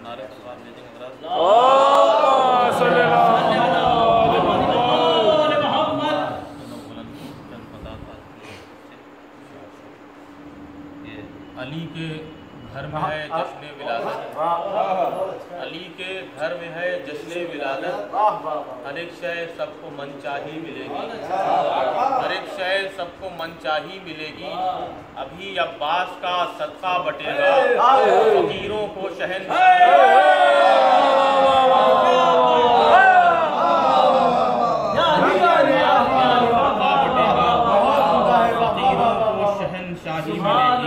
नारे तलवार ले देंगे हजरत। अली के घर में है जश्न विलादत, अली के घर में है जश्न विलादत, हर एक शय सबको मनचाही मिलेगी, हर एक शय सबको मनचाही मिलेगी। अभी अब्बास का सदका बटेगा, फकीरों को शहनशाही मिलेगी।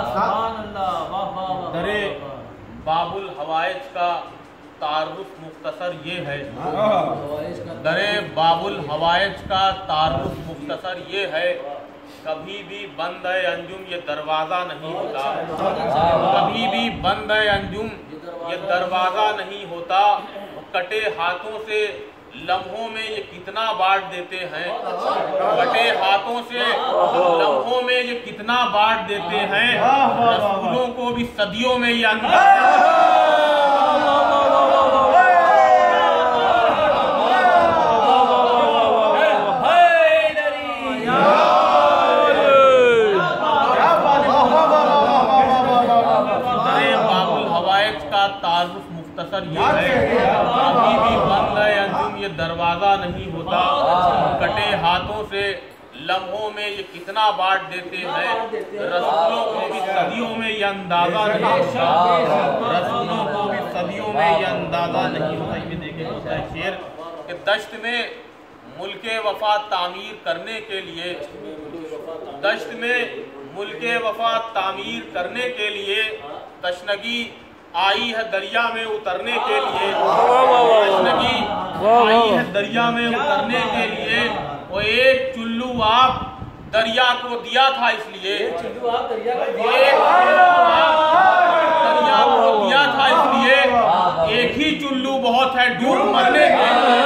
दरे बाबुल हवाइज का तारुफ मुख्तसर ये है, दरे बाबुल हवाइज का तारुफ मुख्तसर ये है, कभी भी बंद है अंजुम ये दरवाज़ा नहीं होता, कभी भी बंद है अंजुम ये दरवाज़ा नहीं होता। कटे हाथों से लम्हों में ये कितना बांट देते हैं, कटे हाथों से लम्हों में ये कितना बांट देते हैं, रसूलों को भी सदियों में ये बाबुल हवाइज का तारुफ मुख्तसर ये है, अभी भी बंद है अंजुम ये दरवाज़ा नहीं होता। कटे हाथों से लम्हों में ये कितना बांट देते हैं, रसूलों को भी सदियों में ये अंदाज़ा नहीं होता, रसूलों को भी सदियों में ये अंदाज़ा नहीं होता। ये देखे होता है शेर कि दश्त में मुल्के वफा तामीर करने के लिए, दश्त में मुल्के वफा तामीर करने के लिए तशनगी आई है दरिया में उतरने के लिए, तशनगी आई है दरिया में उतरने के लिए। वो एक चुल्लू आप दरिया को दिया था, इसलिए एक चुल्लू आप दरिया को दिया था, इसलिए एक ही चुल्लू बहुत है डूब मरने के लिए।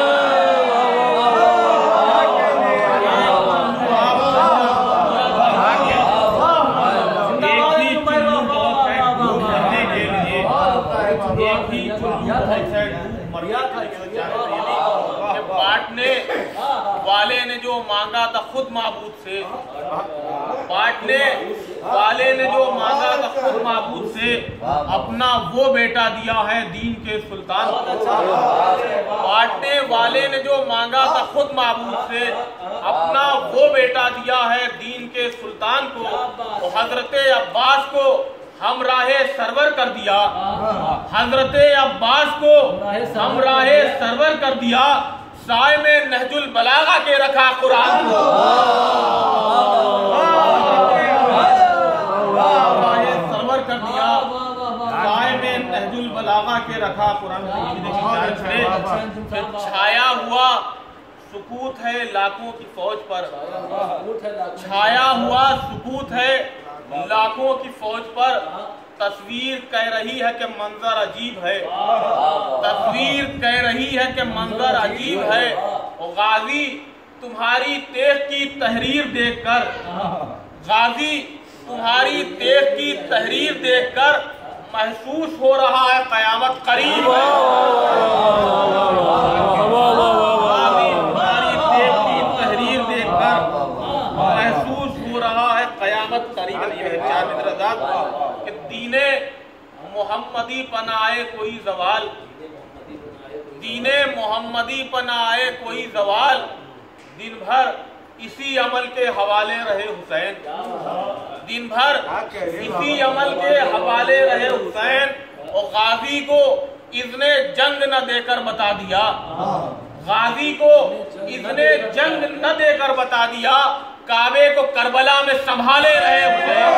बांटने वाले ने जो मांगा था खुद माबूद से, बांटने वाले ने जो मांगा था खुद माबूद से, अपना वो बेटा दिया है दीन के सुल्तान को। बांटने वाले ने जो मांगा था खुद माबूद से, अपना वो बेटा दिया है दीन के सुल्तान को। तो हजरत अब्बास को हम राहे सरवर कर दिया, हजरत अब्बास को हम राहे सरवर कर दिया, साए में नहजुल बलागा के रखा कुरान को। राहे सरवर कर दिया, साए में नहजुल बलागा के रखा कुरान को। छाया हुआ सुकूत है लाखों की फौज पर, छाया हुआ सुकूत है लाखों की फौज पर। तस्वीर कह रही है कि मंजर अजीब है, तस्वीर कह रही है कि मंजर अजीब है। और गाजी तुम्हारी तेग की तहरीर देखकर, गाजी तुम्हारी तेग की तहरीर देखकर महसूस हो रहा है कयामत करीब है। गाजी तुम्हारी तेग की तहरीर देखकर महसूस हो रहा है कयामत करीब है। कि दीने मोहम्मदी पनाए कोई जवाल, दीने मोहम्मदी पनाए कोई जवाल, दिन भर इसी अमल के हवाले रहे हुसैन, दिन भर इसी अमल के हवाले रहे हुसैन। और गाजी को इज़्ने जंग न देकर बता दिया, गाजी को इज़्ने जंग न देकर बता दिया, काबे को करबला में संभाले रहे हुसैन।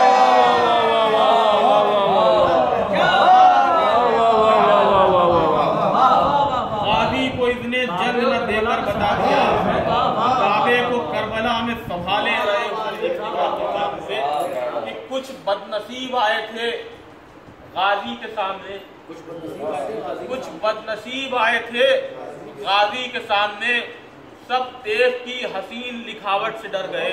गाजी को इतने जंग न देकर बता दिया, काबे को करबला में संभाले रहे हुसैन। कि कुछ बदनसीब आए थे गाजी के सामने, कुछ बदनसीब आए थे गाजी के सामने, सब तेज की हसीन लिखावट से डर गए।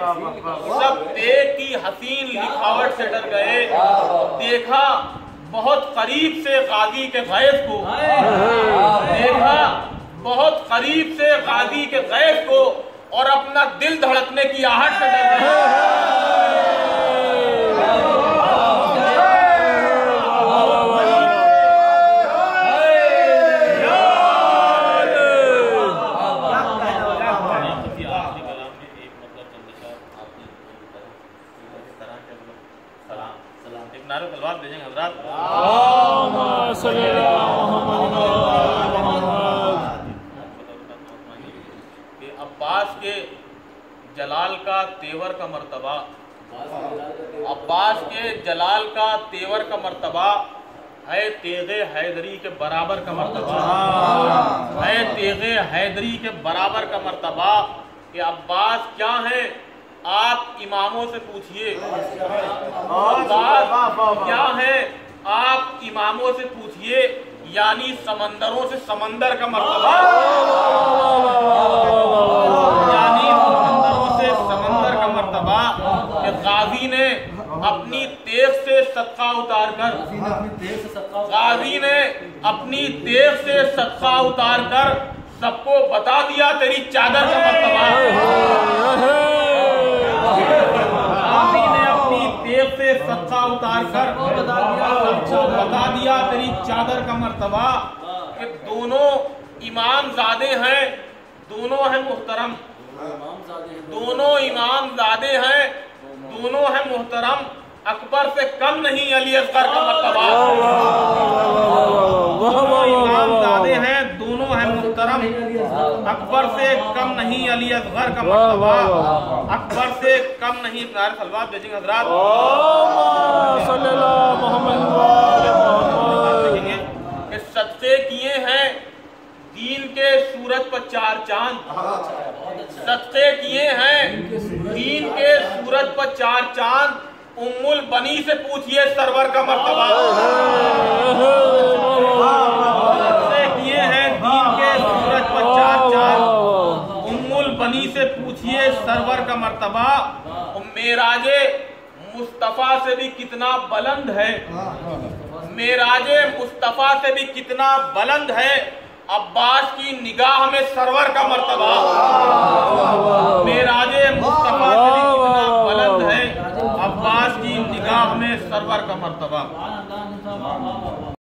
सब तेग की हसीन लिखावट से डर गए। देखा बहुत करीब से गाजी के गैस को, देखा बहुत करीब से गाजी के गैस को, और अपना दिल धड़कने की आहट से डर गए। अब्बास के जलाल का तेवर का मर्तबा, अब्बास के जलाल का तेवर का मर्तबा है तेगे हैदरी के बराबर का मर्तबा, है तेगे हैदरी के बराबर का मर्तबा। कि अब्बास क्या है आप इमामों से पूछिए, अब्बास क्या है आप इमामों से पूछिए, यानी समंदरों से समंदर का मर्तबा, यानी समंदरों से समंदर का मर्तबा। कि गाजी ने अपनी तेज से सदका उतारकर, गाजी ने अपनी तेज से सदका उतारकर सबको बता दिया तेरी चादर का मर्तबा। गाजी ने अपनी तेज से सदका उतारकर सबको बता दिया तेरी चादर का मर्तबा। कि दोनों इमाम ज़ादे हैं, दोनों हैं मुहतरम, दोनों इमाम ज़ादे हैं, दोनों हैं मुहतरम। अकबर से कम नहीं अली असगर का मर्तबा। दोनों इमाम ज़ादे हैं, दोनों हैं मुहतरम। अकबर से कम नहीं अली असगर का मर्तबा, अकबर से कम नहीं। नारे सलवात भेजेंगे हजरात। सदक़े किए हैं दीन के सूरज पर 4 चांद, सदक़े किए हैं दीन के सूरज पर 4 चांद। उम्मुल बनी से पूछिए सरवर का मर्तबा। सदक़े किए हैं दीन के सूरज पर 4 चांद। उम्मुल बनी से पूछिए सरवर का मर्तबा। मेराजे मुस्तफ़ा से भी कितना बुलंद है, मेराजे मुस्तफ़ा से भी कितना बुलंद है अब्बास की निगाह में सरवर का मर्तबा। मेराजे मुस्तफ़ा से भी कितना बुलंद है अब्बास की निगाह में सरवर का मर्तबा।